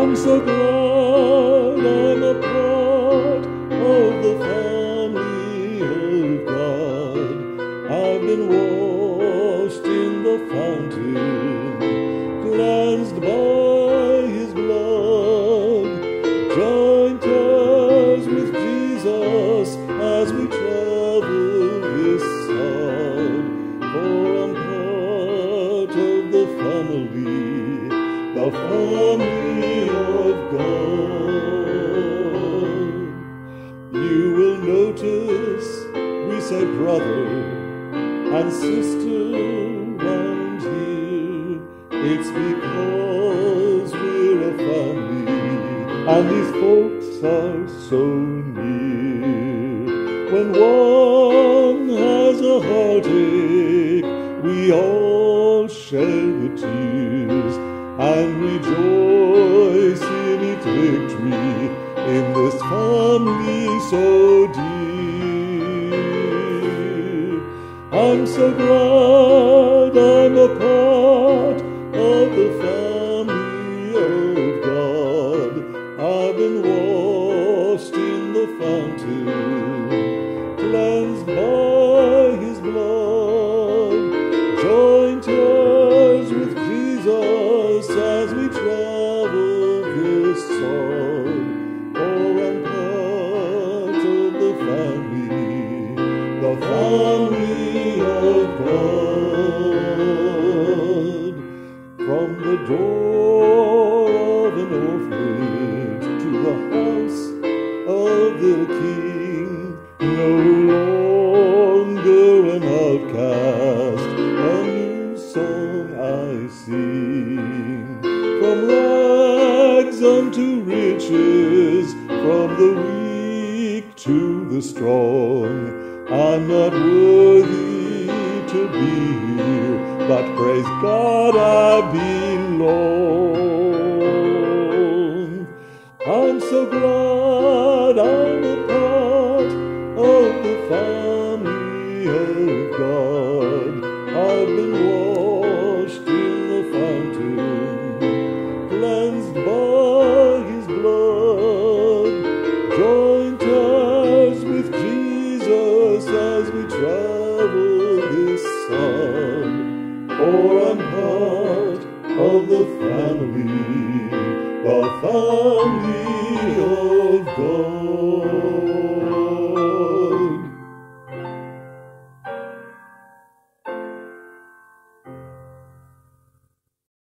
I'm so glad I'm a part of the family of God. I've been washed in the fountain, cleansed by His blood, joint heirs with Jesus as we travel this sod. For I'm part of the family of God. You will notice we say brother and sister round here. It's because we're a family and these folks are so near. When one has a heartache, we all share the tears and rejoice in its victory in this family so dear. I'm so glad I'm a part of the family of God. I've been washed in the fountain, cleansed by His blood, joint heirs with Jesus as we travel this sod. For I'm part of the family of God. From the door of an orphanage to the house of the King, no longer an outcast, a new song I sing. From rags unto riches, from the weak to the strong, I'm not worthy to be here, but praise God I belong. I'm so glad